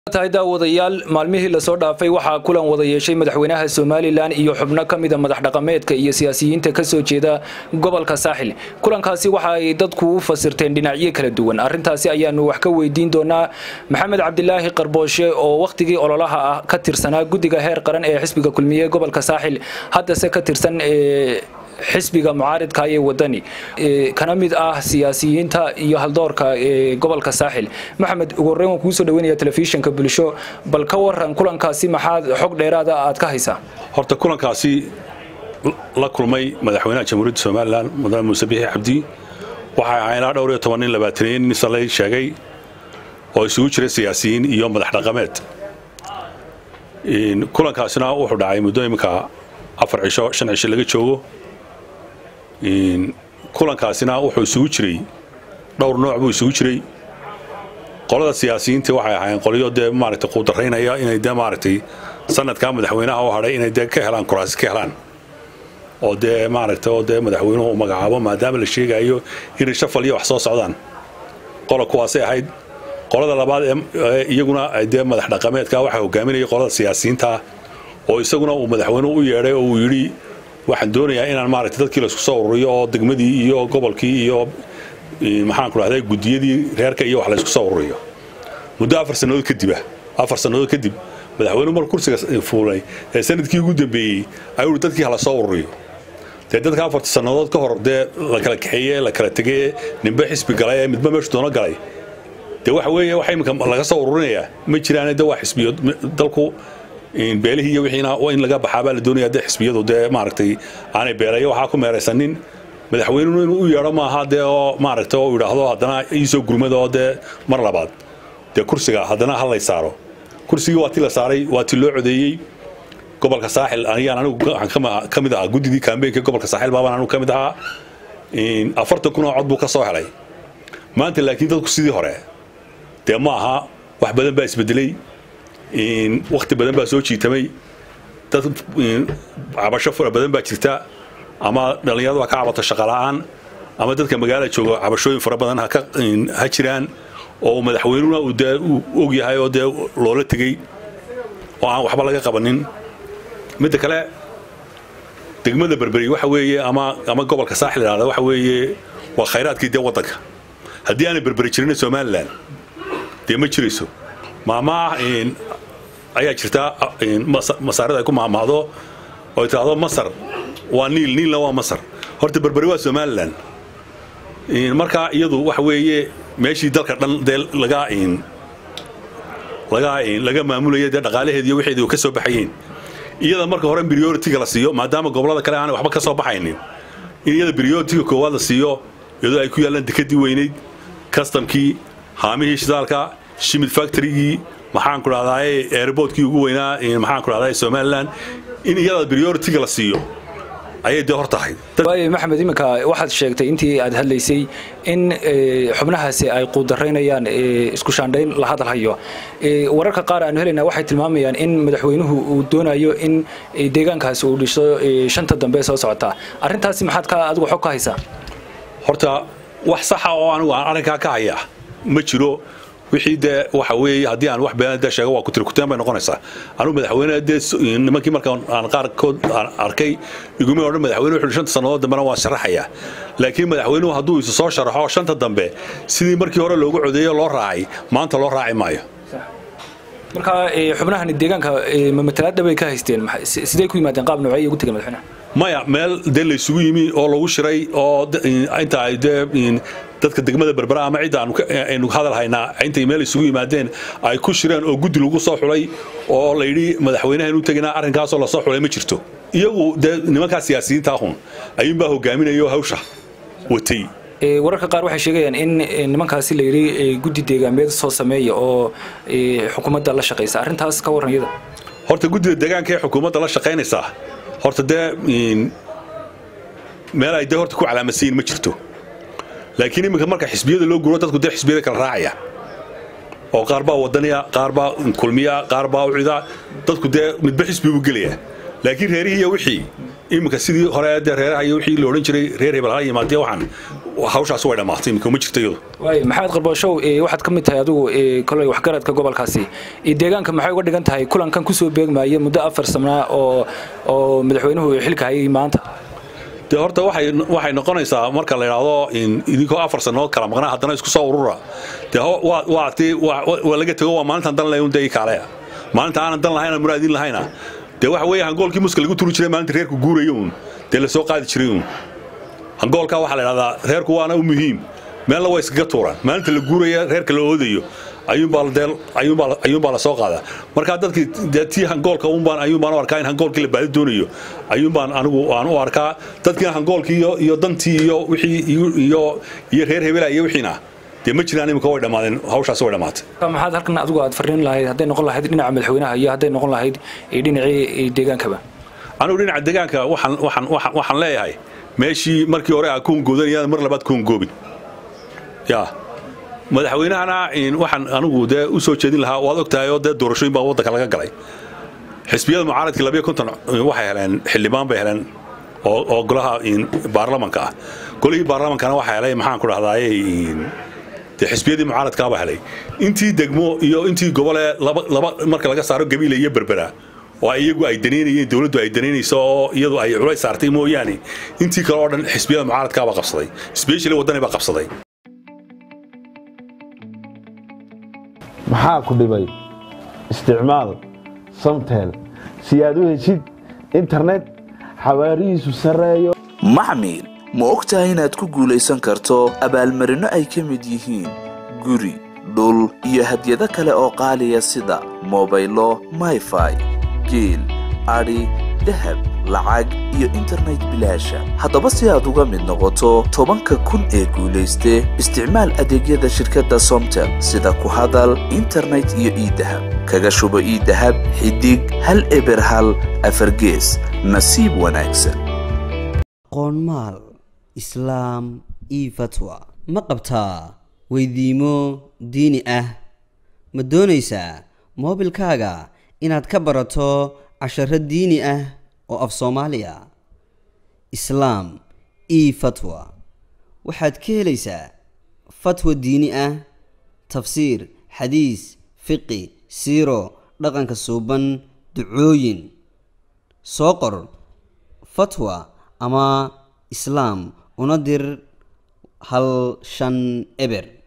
taayda wadayaal maalmihii la soo dhaafay waxa kulan wada yeeshay madaxweynaha Soomaaliland iyo xubno kamid ah madax dhaqameedka iyo siyaasiyiinta ka soo jeeda gobolka Saaxil kulankaasi waxa ay dadku u fasirteen dhinacyo kala duwan arintaasi ayaanu wax ka weydiin doonaa Maxamed Cabdilaahi Qarbooshe oo waqtigii ololaha ka tirsanaa gudiga heer qaran ee xisbiga kulmiye gobolka Saaxil hadda se ka tirsan xisbiga mucaaridka ee wadani kana mid ah siyaasiyiinta iyo haldoorka gobolka Saaxil Maxamed ugu horeyn ku soo dhaweynaya telefishinka bulsho bal ka waran kulankaasi maxaad xog dheeraad ah aad ka haysaa horta kulankaasi la kulmay madaxweynaha jamhuuriyadda Soomaaliland madaxweyne Muuse Biixi Cabdi waxa ay ilaa dhowr iyo 12 nin salay sheegay oo isugu jiray siyaasiyiin iyo madax dhaqameed kulankaasina wuxuu dhacay muddo imika 4 cisho 5 cisho laga joogo kulankaasina wuxuu isugu jiray dhowr nooc buu isugu jiray qolada siyaasiyiinta waxay ahaayeen qoliyo maaragtay quudareynaya inay maaragtay sanadka madaxweynaha oo haray inay ka helaan kuraas ka helaan oo maaragtay madaxweynuhu magacaabo maadaama la sheegayo in shafal iyo wax soo socdaan qolo kuwaasay ahayd qolada labaad iyaguna madax dhaqameedka waxa hogaaminaya qolada siyaasiyiinta oo isaguna uu madaxweynuhu u yeeray oo uu yiri waxaan doonayaa inaan maaragtay dadkii la isku soo ururiyo oo degmadii iyo gobolkii iyo maxaan ku raahday gudiyadii reerka iyo wax la isku soo ururiyo muddo 4 sanadood kadib madaxweynuhu mar kursiga fuulay ee sanadkii ugu dambeeyay ayuu dadkii hala soo ururiyo dadka 4 sanadood ka hor la kala kaxeeyay la kala tagay ninba xisbi galay midba meesha doona galay waxa weeye waxa imika laga soo ururinayaa ma jiraan wax xisbiyo dalku beelihii iyo wixiina in laga baxaaba la doonaya xisbiyadu maaragtay aanay beelayo waxa ku meeraysanin madaxweynuhu inuu u yeero ma aha oo maaragtay oo yiraahdo hadana iisoo gurmada oo mar labaad kursiga hadana hal ay saaro kursiga waa tii la saaray waa tii loo codeeyay gobolka Saaxil anigu kamid ah guddigii campaign-ka gobolka Saaxil baaban anigu kamid ah 40 kun oo cod buu ka soo helay maanta laakiin dadku sidii hore ma aha wax badan baa isbedelay waqti badan baa soo jiitamay dad cabasho fara badan baa jirta ama dhalinyaradu ka cabato shaqo la'aan ama dadka magaalada jooga cabashooyin fara badan ha jiraan oo madaxweynuhu uu og yahay oo loola tagay oo aan waxba laga qabanin mid kale degmada Berberi waxa weeye ama gobolka Saaxil waxa weeye waa khayraadkii wadanka haddii aan Berberi jirin Soomaaliland ma jirayso maama ayaa jirta masaarada ku maamaado oo taado Masar waa niil waa Masar horta Berberi waa Soomaaliland marka iyadu wax weeye meeshii dalka dhan laga maamulay dhaqaalaheedii wixii ka soo baxayeen iyada marka hore priority la siiyo maadaama gobolada kale aan waxba ka soo baxaynin iyada priority koowaad la siiyo iyadoo ay ku yaalaan dekadii weyneyd customkii haamihii shidaalka shimid factory maxaan ku raadayay airportkii ugu weynaa maxaan ku raadayay Soomaaliland in iyada priority la siiyo ayay hortahay Maxamed imika waxaad sheegtay intii aad hadlaysay in xubnahaasi ay quudareynayaan isku shaandhayn la hadalhayo wararka qaar aan helayna waxay tilmaamayaan in madaxweynuhu uu doonayo in deegaankaasi uu dhiso shanta dambe soo socota arintaasi maxaad ka adigu xog ka haysaa horta wax sax ah oo anigu arrinka ka haya ma jiro wixii waxa weeye hadii aan wax been sheego waa ku tirkuteen bay noqonaysaa anigu madaxweynaha nimankii marka aan qaarkood arkay iguma oran madaxweynuhu wuxuu 5 sanadood dambe waa sharaxaya laakiin madaxweynuhu haduu isu soo sharaxo 5 dambe sidii markii hore loogu codeeyo loo raacay maanta loo raaci maayo marka xubnahan deegaanka matalaad bay ka haysteen sidee ku yimaadeen qaab noocay ugu tagay madaxweynaha maya meel la isugu yimi oo lagu shiray oo inta ay dadka degmada Berbera ama cid aynu hadal haynaa intay meel isugu yimaadeen ay ku shireen oo gudi lagu soo xulay oo la yiri madaxweynaha inuu tagana arrinkaas oo la soo xulay ma jirto iyagu nimanka siyaasiyiinta ahun ayuun baa hogaaminayo hawsha watay wararka qaar waxay sheegayaan in nimankaasi la yiri gudi deegaameed soo sameeyo oo xukuumadda la shaqeysa arrintaas ka waran iyada horta guddiga deegaanka ee xukuumadda la shaqeynaysa horta meel ay horta ku calaamadsiin ma jirto laakiin imika marka xisbiyada loo guro dadku xisbiyada kala raacaya oo qaar baa wadaniya qaar baa kulmiya qaar baa u cida dadku midba xisbi u galaya laakiin reerihiya wixii iminka sidii hore dee reeraha iyo wixii la odhan jiray reer hebel hala yimaadee waxaan hawshaas way dhammaatay iminka uma jirta iyadu waay maxamed qarbooshow waxaad ka mid tahay adigu kolay waxgaradka gobolkaasi deegaanka maxay uga dhigan tahay kulankan kusoo beegmaya muddo 4 sano oo madaxweynuhu xilka hayay maanta dee horta waxay noqonaysaa marka la yidhaahdo idinkoo 4 sanood kala maqnaa haddana isku soo urura dee waa laga tego waa maalintaan dan lahayn dee kaaleya maalinta aanan dan lahayna muraadin lahayna dee waxa weeye hangoolkii muska lagu turi jiray maalinta reerku guurayo uun dee la soo qaadi jiray uun hangoolka waxaa la yidhahdaa reerku waana u muhiim meelna way iskaga tuuraan maalinta la guuraya reerka la oodayo ayuunbaa la soo qaadaa markaa dadkii tii hangoolka ayuunbaan u arkaa in hangoolkii la baadi doonayo ayuunbaan anigu aan u arkaa dadkiina hangoolkii iyo dantii iyo wixii iyo reer hebela iyo wixiina dee ma jiraan iminka way dhammaadeen hawshaasi way dhammaatay maxaad halkan adigu aad farriin lahayd hadday noqon lahayd dhinaca madaxweynaha iyo hadday noqon lahayd dhinacii deegaankaba anigu dhinaca deegaanka waxaan leeyahay meeshii markii hore aa kuungoodanayaan mar labaad kuungoobin yaa madaxweynahana waxaan anigu dee u soo jeedin lahaa waad ogtahay oo dee doorashooyin baa waddanka laga galay xisbiyada mucaaradkii 52 waxay heleen xildhibaan bay heleen oo golaha baarlamanka ah golihii baarlamankana waxaa helay maxaan ku dhahdaayey dee xisbiyadii mucaaradkaa baa helay intii degmo iyo intii gobole laba marka laga saaro gabiile iyo berbera oo iyagu ay danaynayeen dawladdu ay danaynayso oo iyadu ay culays saartay mooyaane intii kale oo dhan xisbiyada mucaaradkaa baa qabsaday especially waddani baa qabsaday maxaa ku dhibay isticmaal samtel si aad u heshid internet xawaarihiisu sarreeyo macmiil ma ogtahay inaad ku guulaysan karto abaalmarino ay ka mid yihiin guri dhul iyo hadyado kale oo qaaliya sida mobaylo mayfai geel adhi dahab lacag iyo internet bilaasha haddaba si aad uga mid noqoto 10,000 ee guulayste isticmaal adeegyada shirkadda somtel sida ku hadal internet iyo idahab kaga shubo idahab xidig hal eber hal afargees nasiib wanaagsan qoonmaal islaam iyo fatwa ma qabtaa weydiimo diini ah ma doonaysaa moobilkaaga inaad ka barato casharo diini ah oo af Soomaaliya islaam iyo fatwa waxaad ka helaysaa fatwa diini ah tafsiir xadiis fiqi siiro dhaqanka suuban ducooyin soo qor fatwa ama islaam una dir hal 5 eber